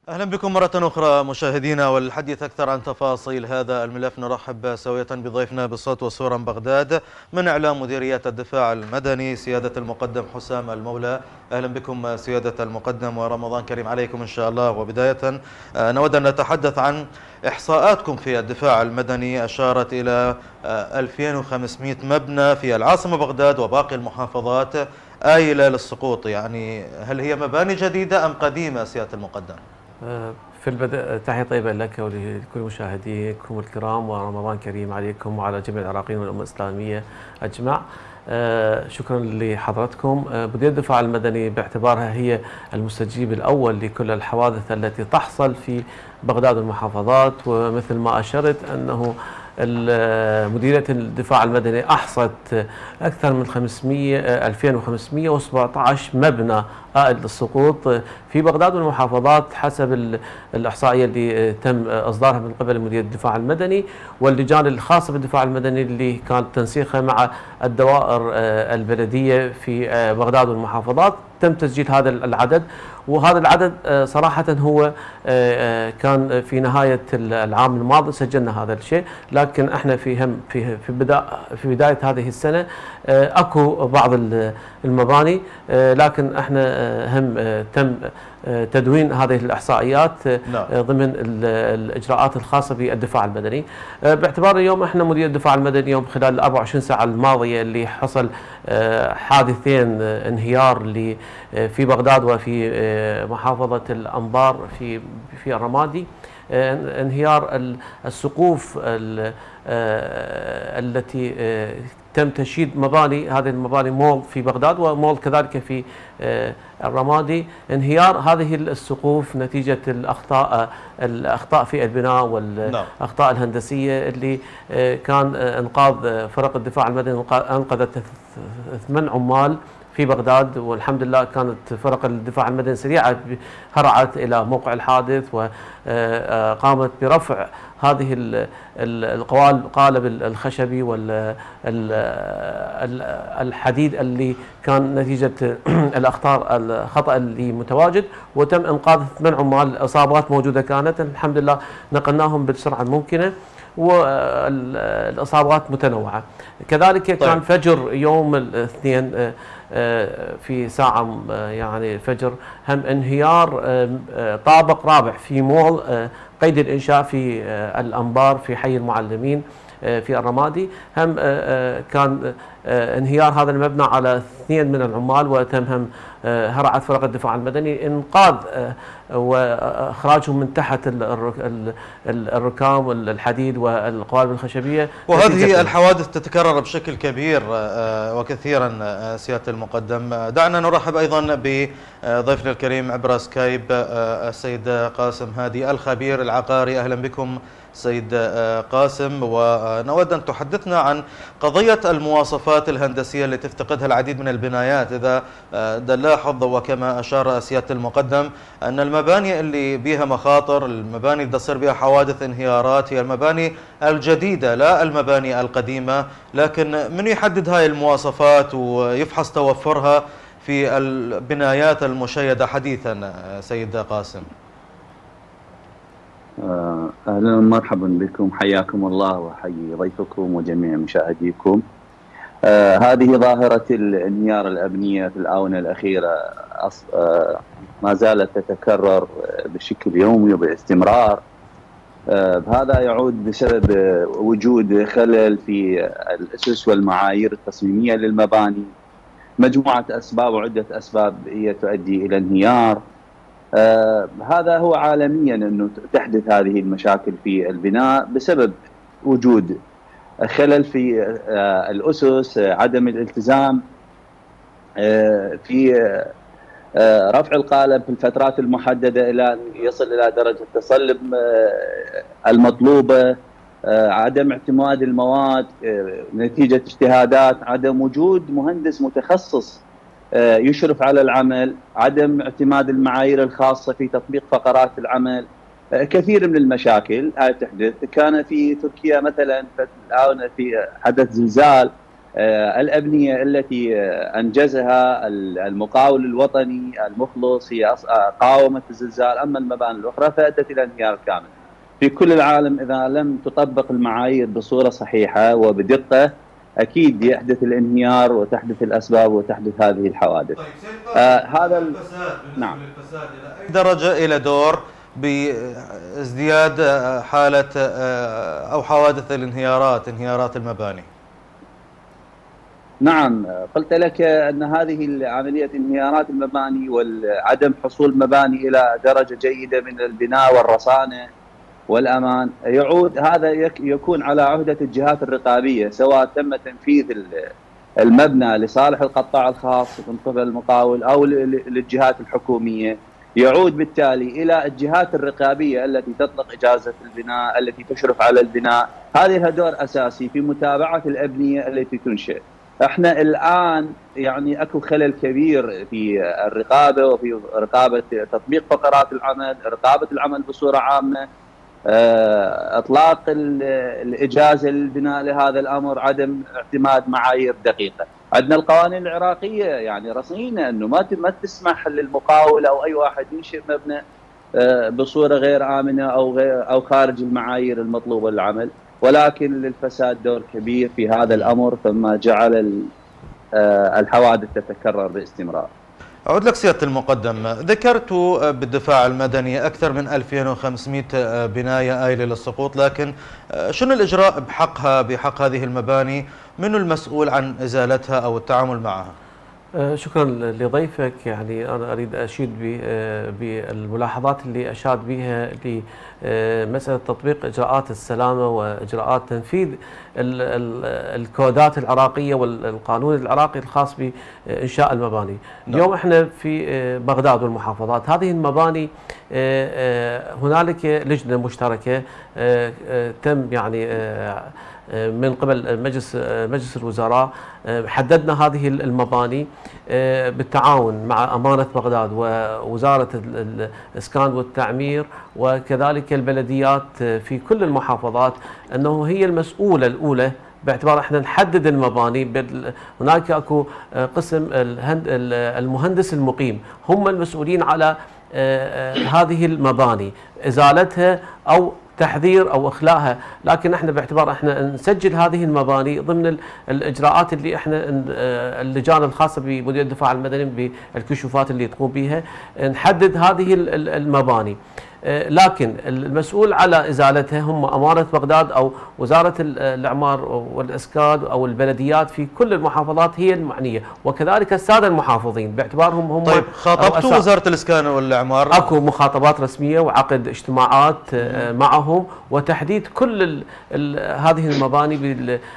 أهلا بكم مرة أخرى مشاهدينا، والحديث أكثر عن تفاصيل هذا الملف نرحب سوية بضيفنا بالصوت والصورة من بغداد من إعلام مديرية الدفاع المدني سيادة المقدم حسام المولى. أهلا بكم سيادة المقدم ورمضان كريم عليكم إن شاء الله. وبداية نود أن نتحدث عن إحصاءاتكم في الدفاع المدني، أشارت إلى ألفين وخمسمئة مبنى في العاصمة بغداد وباقي المحافظات آيلة للسقوط، يعني هل هي مباني جديدة أم قديمة سيادة المقدم؟ في البدء تحية طيبة لك ولكل مشاهديكم الكرام، ورمضان كريم عليكم وعلى جميع العراقيين والأمة الإسلامية أجمع. شكرا لحضرتكم. مديرية الدفاع المدني باعتبارها هي المستجيب الأول لكل الحوادث التي تحصل في بغداد والمحافظات، ومثل ما أشرت أنه مديرية الدفاع المدني أحصت أكثر من خمسمئة ألفين وخمسمئة وسبعة عشر مبنى آئل للسقوط في بغداد والمحافظات حسب الإحصائية اللي تم إصدارها من قبل مديرية الدفاع المدني واللجان الخاصة بالدفاع المدني اللي كانت تنسيقها مع الدوائر البلدية في بغداد والمحافظات. تم تسجيل هذا العدد، وهذا العدد صراحة هو كان في نهاية العام الماضي سجلنا هذا الشيء، لكن احنا في هم في في بداية في بداية هذه السنة اكو بعض المباني، لكن احنا هم تم تدوين هذه الإحصائيات ضمن الإجراءات الخاصة بالدفاع المدني. باعتبار اليوم احنا مديرية الدفاع المدني اليوم خلال ال أربع وعشرين ساعة الماضية اللي حصل حادثين انهيار في بغداد وفي محافظة الأنبار في في الرمادي، انهيار السقوف التي تم تشييد مباني، هذه المباني مول في بغداد ومول كذلك في الرمادي. انهيار هذه السقوف نتيجة الأخطاء الأخطاء في البناء والأخطاء الهندسية اللي كان إنقاذ فرق الدفاع المدني أنقذت ثمان عمال في بغداد، والحمد لله كانت فرق الدفاع المدني سريعة، هرعت إلى موقع الحادث وقامت برفع هذه القوالب الخشبي والحديد اللي كان نتيجة الأخطار الخطأ اللي متواجد، وتم إنقاذ ثمان عمال. الإصابات موجودة كانت، الحمد لله نقلناهم بالسرعة الممكنة، والإصابات متنوعة. كذلك طيب. كان فجر يوم الاثنين في ساعة يعني فجر هم انهيار طابق رابع في مول قيد الإنشاء في الأنبار في حي المعلمين في الرمادي. هم كان انهيار هذا المبنى على اثنين من العمال، وتم هم هرعت فرق الدفاع المدني انقاذ واخراجهم من تحت الركام والحديد والقوالب الخشبيه. وهذه الحوادث تتكرر بشكل كبير وكثيرا سياده المقدم. دعنا نرحب ايضا بضيفنا الكريم عبر سكايب السيد قاسم هادي الخبير العقاري. اهلا بكم سيد قاسم، ونود أن تحدثنا عن قضية المواصفات الهندسية اللي تفتقدها العديد من البنايات. إذا نلاحظ وكما أشار سيادة المقدم أن المباني اللي بها مخاطر، المباني اللي تصير بها حوادث انهيارات، هي المباني الجديدة لا المباني القديمة. لكن من يحدد هاي المواصفات ويفحص توفرها في البنايات المشيدة حديثا سيد قاسم؟ أهلا ومرحبا بكم، حياكم الله وحيي ضيفكم وجميع مشاهديكم. آه هذه ظاهرة الانهيار الأبنية في الآونة الأخيرة آه ما زالت تتكرر بشكل يومي وباستمرار. آه هذا يعود بسبب وجود خلل في الأسس والمعايير التصميمية للمباني، مجموعة أسباب وعدة أسباب هي تؤدي إلى انهيار. آه هذا هو عالميا أنه تحدث هذه المشاكل في البناء بسبب وجود خلل في آه الأسس، آه عدم الالتزام آه في آه رفع القالب في الفترات المحددة إلى أن يصل إلى درجة التصلب آه المطلوبة، آه عدم اعتماد المواد آه نتيجة اجتهادات، عدم وجود مهندس متخصص يشرف على العمل، عدم اعتماد المعايير الخاصة في تطبيق فقرات العمل. كثير من المشاكل هاي تحدث. كان في تركيا مثلا في حدث زلزال الأبنية التي أنجزها المقاول الوطني المخلص هي قاومت الزلزال، أما المباني الأخرى فأدت إلى انهيار كامل. في كل العالم إذا لم تطبق المعايير بصورة صحيحة وبدقة أكيد يحدث الانهيار وتحدث الأسباب وتحدث هذه الحوادث. طيب آه هذا الفساد، نعم، الفساد إلى أي درجة إلى دور بازدياد حالة أو حوادث الانهيارات، انهيارات المباني؟ نعم، قلت لك أن هذه عملية انهيارات المباني وعدم حصول مباني إلى درجة جيدة من البناء والرصانة والأمان يعود هذا يكون على عهدة الجهات الرقابية، سواء تم تنفيذ المبنى لصالح القطاع الخاص من قبل المقاول أو للجهات الحكومية، يعود بالتالي إلى الجهات الرقابية التي تطلق إجازة البناء، التي تشرف على البناء. هذه لها دور أساسي في متابعة الأبنية التي تنشئ. احنا الآن يعني اكو خلل كبير في الرقابة وفي رقابة تطبيق فقرات العمل، رقابة العمل بصورة عامة، اطلاق الاجازه للبناء لهذا الامر، عدم اعتماد معايير دقيقه. عندنا القوانين العراقيه يعني رصينه انه ما ما تسمح للمقاول او اي واحد ينشئ مبنى بصوره غير امنه او غير او خارج المعايير المطلوبه للعمل، ولكن للفساد دور كبير في هذا الامر، ثم جعل الحوادث تتكرر باستمرار. أعود لك سيادة المقدم، ذكرت بالدفاع المدني أكثر من ألفين وخمسمئة بناية آيلة للسقوط، لكن شنو الإجراء بحقها، بحق هذه المباني؟ من المسؤول عن إزالتها أو التعامل معها؟ شكرا لضيفك. يعني أنا أريد أشيد بالملاحظات اللي أشاد بها لمسألة تطبيق إجراءات السلامة وإجراءات تنفيذ الكودات العراقية والقانون العراقي الخاص بإنشاء المباني. اليوم احنا في بغداد والمحافظات، هذه المباني هنالك لجنة مشتركة تم يعني من قبل مجلس مجلس الوزراء، حددنا هذه المباني بالتعاون مع أمانة بغداد ووزارة الإسكان والتعمير وكذلك البلديات في كل المحافظات، أنه هي المسؤولة الأولى باعتبار احنا نحدد المباني. هناك اكو قسم المهندس المقيم، هم المسؤولين على هذه المباني، ازالتها او تحذير او اخلاءها، لكن احنا باعتبار احنا نسجل هذه المباني ضمن الاجراءات اللي احنا اللجان الخاصه بمديريه الدفاع المدني بالكشوفات اللي تقوم بها، نحدد هذه المباني، لكن المسؤول على ازالتها هم امانه بغداد او وزاره الاعمار والاسكان او البلديات في كل المحافظات هي المعنيه، وكذلك الساده المحافظين باعتبارهم هم. طيب خاطبتوا وزاره الاسكان والاعمار؟ اكو مخاطبات رسميه وعقد اجتماعات معهم وتحديد كل ال ال هذه المباني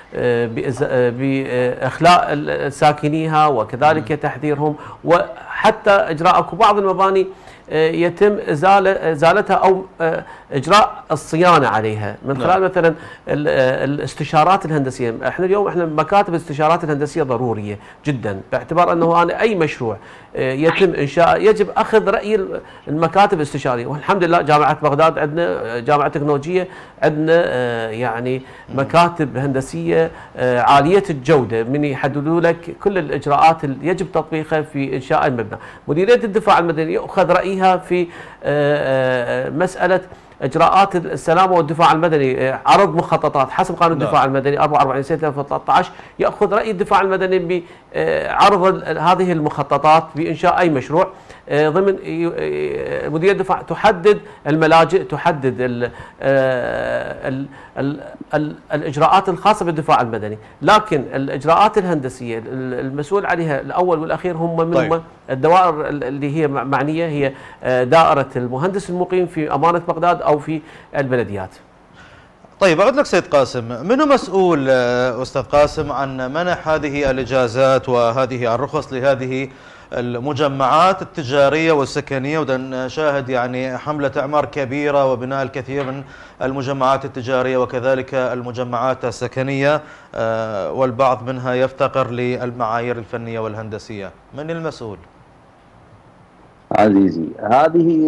باخلاء ساكنيها وكذلك تحذيرهم، وحتى اجراء اكو بعض المباني يتم ازاله ازالتها او اجراء الصيانه عليها من خلال مثلا الاستشارات الهندسيه. احنا اليوم احنا مكاتب الاستشارات الهندسيه ضروريه جدا، باعتبار انه انا اي مشروع يتم انشاء يجب اخذ راي المكاتب الاستشاريه، والحمد لله جامعه بغداد عندنا جامعه تكنولوجيه، عندنا يعني مكاتب هندسيه عاليه الجوده من يحددوا لك كل الاجراءات اللي يجب تطبيقها في انشاء المبنى. مديريه الدفاع المدني يؤخذ رايها في مساله اجراءات السلامه والدفاع المدني، عرض مخططات حسب قانون الدفاع المدني أربعة وأربعين سنة ألفين وثلاثة عشر، ياخذ راي الدفاع المدني بعرض هذه المخططات بانشاء اي مشروع ضمن مديريه الدفاع، تحدد الملاجئ، تحدد ال ال ال ال الاجراءات الخاصه بالدفاع المدني، لكن الاجراءات الهندسيه المسؤول عليها الاول والاخير هم من طيب. هم الدوائر اللي هي معنيه هي دائره المهندس المقيم في امانه بغداد او في البلديات. طيب أعود لك سيد قاسم، منو مسؤول أستاذ قاسم عن منح هذه الإجازات وهذه الرخص لهذه المجمعات التجارية والسكنية؟ ونشاهد يعني حملة إعمار كبيرة وبناء الكثير من المجمعات التجارية وكذلك المجمعات السكنية، والبعض منها يفتقر للمعايير الفنية والهندسية. من المسؤول؟ عزيزي، هذه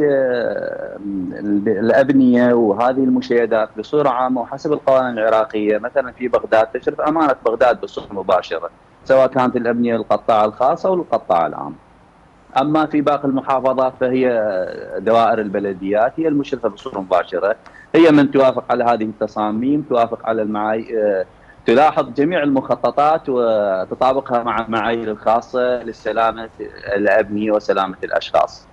الأبنية وهذه المشيدات بصورة عامة وحسب القوانين العراقية، مثلا في بغداد تشرف أمانة بغداد بصورة مباشرة، سواء كانت الأبنية للقطاع الخاص أو للقطاع العام. أما في باقي المحافظات فهي دوائر البلديات هي المشرفة بصورة مباشرة، هي من توافق على هذه التصاميم، توافق على المعايير، تلاحظ جميع المخططات وتطابقها مع المعايير الخاصة للسلامة الأبنية وسلامة الأشخاص.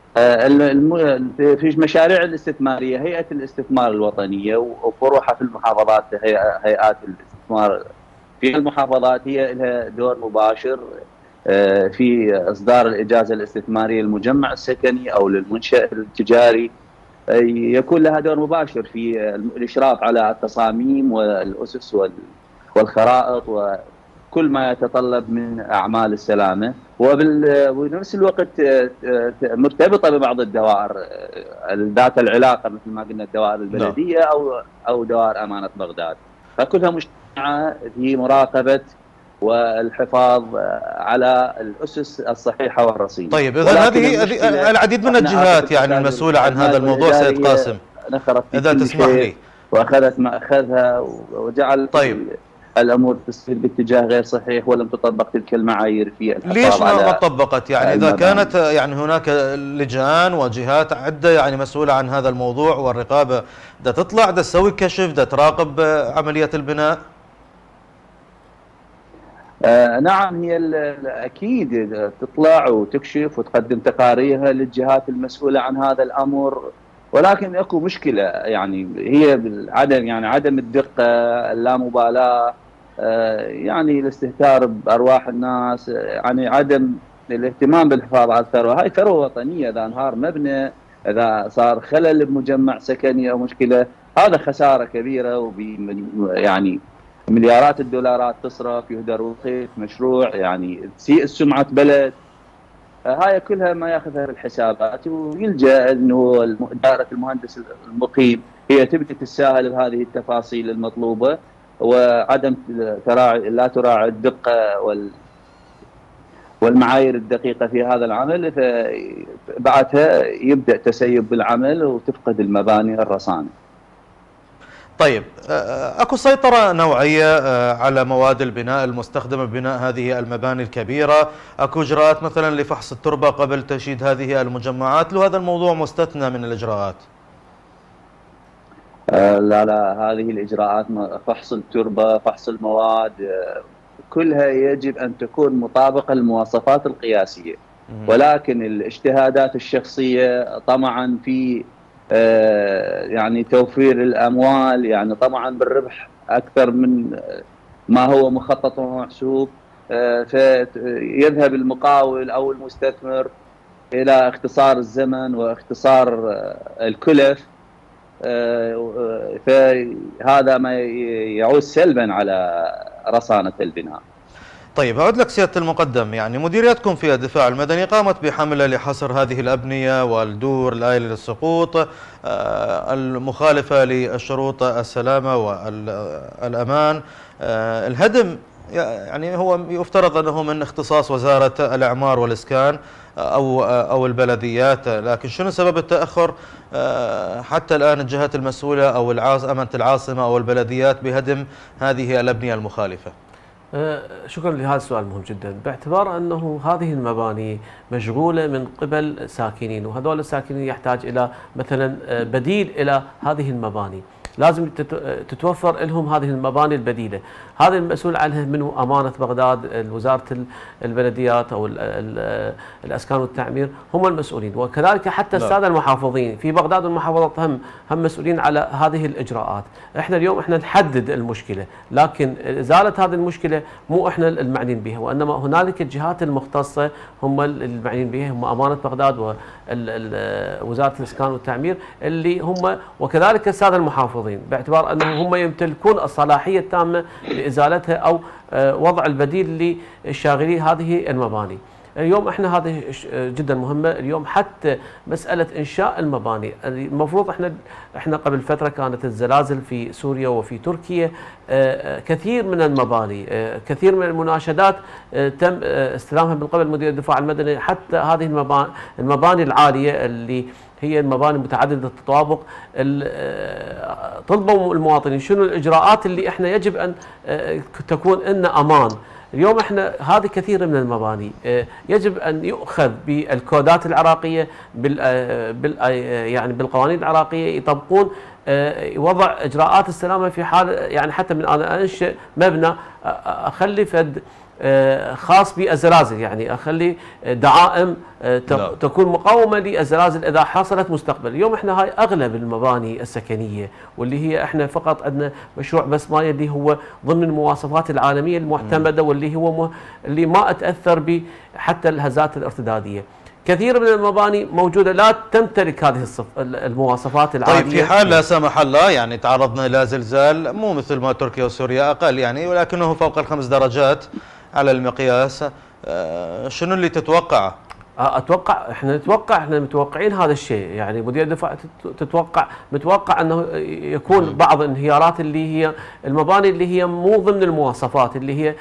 في المشاريع الاستثمارية هيئة الاستثمار الوطنية وفروعها في المحافظات، هيئات الاستثمار في المحافظات هي لها دور مباشر في إصدار الإجازة الاستثمارية للمجمع السكني أو للمنشأ التجاري، يكون لها دور مباشر في الإشراف على التصاميم والأسس والخرائط وكل ما يتطلب من أعمال السلامة، وبنفس الوقت مرتبطة ببعض الدوائر ذات العلاقة مثل ما قلنا الدوائر البلدية أو أو دوائر أمانة بغداد، فكلها مجتمعة في مراقبة والحفاظ على الأسس الصحيحة والرصينة. طيب إذا هذه العديد من الجهات يعني المسؤولة عن هذا الموضوع سيد قاسم، إذا تسمح لي، وأخذت ما أخذها وجعل طيب الأمور تسير باتجاه غير صحيح ولم تطبق تلك المعايير في الحفاظ ليش على ما طبقت؟ يعني إذا المباني. كانت يعني هناك لجان وجهات عدة يعني مسؤولة عن هذا الموضوع والرقابة، ده تطلع ده تسوي كشف، ده تراقب عملية البناء. آه نعم، هي أكيد تطلع وتكشف وتقدم تقاريرها للجهات المسؤولة عن هذا الأمر، ولكن اكو مشكلة يعني هي عدم يعني عدم الدقة، اللامبالاة، آه يعني الاستهتار بأرواح الناس، يعني عدم الاهتمام بالحفاظ على الثروة. هاي ثروة وطنية، إذا انهار مبنى، إذا صار خلل بمجمع سكني أو مشكلة، هذا خسارة كبيرة وبي يعني مليارات الدولارات تصرف، يهدر وقت مشروع يعني تسيء سمعة بلد. هاي كلها ما ياخذها بالحسابات، ويلجا انه دائره المهندس المقيم هي تبدي تتساهل بهذه التفاصيل المطلوبه وعدم تراعي لا تراعي الدقه وال والمعايير الدقيقه في هذا العمل، فبعدها يبدا تسيب بالعمل وتفقد المباني الرصانه. طيب اكو سيطرة نوعية على مواد البناء المستخدمة ببناء هذه المباني الكبيرة؟ اكو اجراءات مثلا لفحص التربة قبل تشييد هذه المجمعات؟ لو هذا الموضوع مستثنى من الاجراءات؟ لا لا، هذه الاجراءات فحص التربة، فحص المواد، كلها يجب ان تكون مطابقة للمواصفات القياسية، ولكن الاجتهادات الشخصية طمعا في يعني توفير الأموال، يعني طبعا بالربح أكثر من ما هو مخطط ومحسوب، فيذهب المقاول أو المستثمر إلى اختصار الزمن واختصار الكلف، فهذا ما يعود سلبا على رصانة البناء. طيب أعود لك سيادة المقدم، يعني مديريتكم في الدفاع المدني قامت بحملة لحصر هذه الأبنية والدور الآيلة للسقوط المخالفة للشروط السلامة والأمان. الهدم يعني هو يفترض أنه من اختصاص وزارة الإعمار والإسكان أو أو البلديات، لكن شنو سبب التأخر حتى الآن الجهات المسؤولة أو أمانة العاصمة أو البلديات بهدم هذه الأبنية المخالفة؟ شكرا لهذا السؤال مهم جدا، باعتبار أنه هذه المباني مشغولة من قبل ساكنين، وهذول الساكنين يحتاج إلى مثلا بديل إلى هذه المباني، لازم تتوفر لهم هذه المباني البديلة. هذا المسؤول عنها منه أمانة بغداد، وزارة البلديات أو الأسكان والتعمير هم المسؤولين، وكذلك حتى السادة المحافظين في بغداد والمحافظات هم هم مسؤولين على هذه الإجراءات. احنا اليوم احنا نحدد المشكلة، لكن إزالة هذه المشكلة مو احنا المعنيين بها، وإنما هنالك الجهات المختصة هم المعنيين بها، هم أمانة بغداد ووزارة الإسكان والتعمير اللي هم، وكذلك السادة المحافظين، باعتبار أنهم هم يمتلكون الصلاحية التامة لإزالتها أو وضع البديل للشاغلي هذه المباني. اليوم احنا هذه جدا مهمه. اليوم حتى مساله انشاء المباني، المفروض احنا احنا قبل فتره كانت الزلازل في سوريا وفي تركيا، كثير من المباني، كثير من المناشدات تم استلامها من قبل مدير الدفاع المدني. حتى هذه المباني المباني العاليه اللي هي المباني متعدده التطابق، طلبوا المواطنين شنو الاجراءات اللي احنا يجب ان تكون لنا امان. اليوم احنا هذه كثير من المباني يجب ان يؤخذ بالكودات العراقيه، بال بال يعني بالقوانين العراقيه، يطبقون وضع اجراءات السلامه في حال يعني حتى من انا انشئ مبنى اخلي فد خاص بالزلازل، يعني اخلي دعائم تكون مقاومه للزلازل اذا حصلت مستقبل. اليوم احنا هاي اغلب المباني السكنيه واللي هي احنا فقط عندنا مشروع بس ماي اللي هو ضمن المواصفات العالميه المعتمده واللي هو اللي ما اتاثر به حتى الهزات الارتداديه. كثير من المباني موجوده لا تمتلك هذه المواصفات العاليه. طيب في حال لا سمح الله يعني تعرضنا الى زلزال مو مثل ما تركيا وسوريا، اقل يعني ولكنه فوق الخمس درجات على المقياس، شنو اللي تتوقعه؟ اتوقع احنا نتوقع احنا متوقعين هذا الشيء، يعني مدير الدفاع تتوقع متوقع انه يكون بعض انهيارات اللي هي المباني اللي هي مو ضمن المواصفات، اللي هي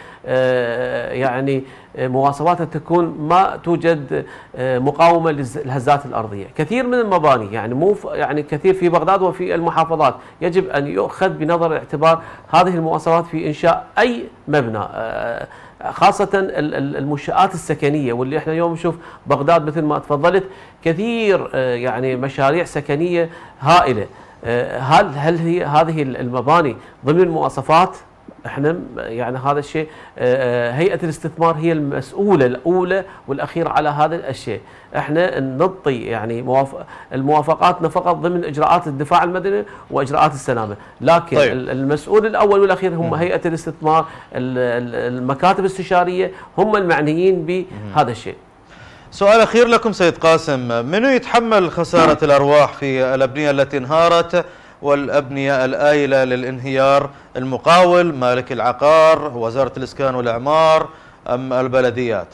اه يعني مواصفاتها تكون ما توجد اه مقاومه للهزات الارضيه. كثير من المباني يعني مو يعني كثير في بغداد وفي المحافظات يجب ان يؤخذ بنظر الاعتبار هذه المواصفات في انشاء اي مبنى، اه خاصة المنشآت السكنية، واللي احنا اليوم نشوف بغداد مثل ما تفضلت كثير يعني مشاريع سكنية هائلة. هل هل هي هذه المباني ضمن المواصفات؟ احنا يعني هذا الشيء هيئة الاستثمار هي المسؤولة الأولى والأخيرة على هذا الشيء. احنا نعطي يعني موافق الموافقاتنا فقط ضمن إجراءات الدفاع المدني وإجراءات السلامة، لكن طيب. المسؤول الأول والأخير هم هيئة الاستثمار، المكاتب الاستشارية هم المعنيين بهذا الشيء. سؤال أخير لكم سيد قاسم، منو يتحمل خسارة الأرواح في الأبنية التي انهارت والأبنية الآيلة للانهيار؟ المقاول، مالك العقار، وزارة الإسكان والإعمار، أم البلديات؟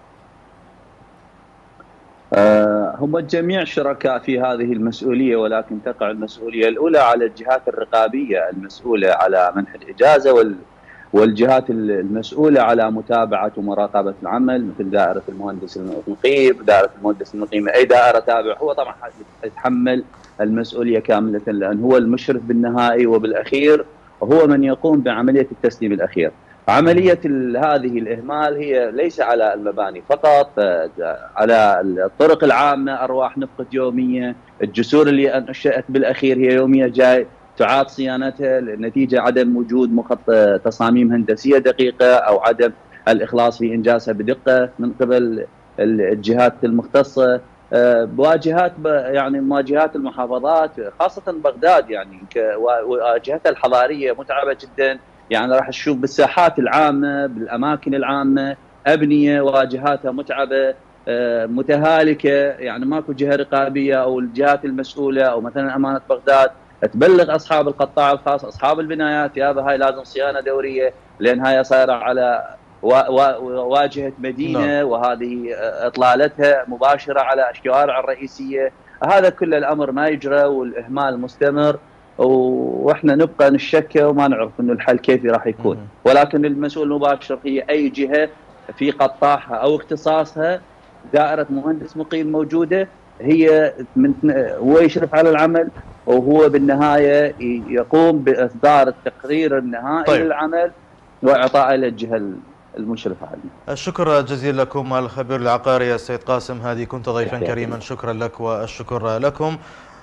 آه هم الجميع شركاء في هذه المسؤولية، ولكن تقع المسؤولية الأولى على الجهات الرقابية المسؤولة على منح الإجازة وال والجهات المسؤولة على متابعة ومراقبة العمل، مثل دائرة المهندس المقيم، دائرة المهندس المقيم أي دائرة تابع، هو طبعا يتحمل المسؤولية كاملة لأن هو المشرف بالنهائي، وبالأخير هو من يقوم بعملية التسليم الأخير. عملية هذه الإهمال هي ليس على المباني فقط، على الطرق العامة أرواح نفقد يومية، الجسور اللي أنشأت بالأخير هي يومية جاي تعاد صيانتها نتيجة عدم وجود مخطط تصاميم هندسية دقيقة أو عدم الإخلاص في إنجازها بدقة من قبل الجهات المختصة. بواجهات يعني مواجهات المحافظات خاصة بغداد يعني واجهتها الحضارية متعبة جدا، يعني راح تشوف بالساحات العامة بالأماكن العامة أبنية واجهاتها متعبة متهالكة، يعني ماكو جهة رقابية أو الجهات المسؤولة أو مثلا أمانة بغداد تبلغ أصحاب القطاع الخاص أصحاب البنايات يابا هاي لازم صيانة دورية لأن هاي صايرة على واجهة مدينة وهذه إطلالتها مباشرة على الشوارع الرئيسية. هذا كل الأمر ما يجرى والإهمال مستمر، واحنا نبقى نشكى وما نعرف انه الحل كيف راح يكون. ولكن المسؤول المباشر هي اي جهه في قطاعها او اختصاصها، دائره مهندس مقيم موجوده هي من هو يشرف على العمل وهو بالنهايه يقوم باصدار التقرير النهائي طيب. للعمل واعطائه للجهه المشرفه عليه. الشكر جزيلا لكم الخبير العقاري السيد قاسم هادي، كنت ضيفا كريما، شكرا لك والشكر لكم.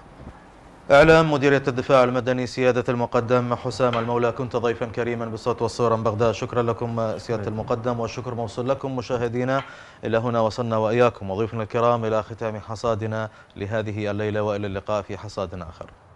إعلام مديرية الدفاع المدني سيادة المقدم حسام المولى، كنت ضيفا كريما بالصوت والصورة من بغداد، شكرا لكم سيادة المقدم والشكر موصول لكم مشاهدينا. إلى هنا وصلنا وإياكم وضيوفنا الكرام إلى ختام حصادنا لهذه الليلة، وإلى اللقاء في حصاد آخر.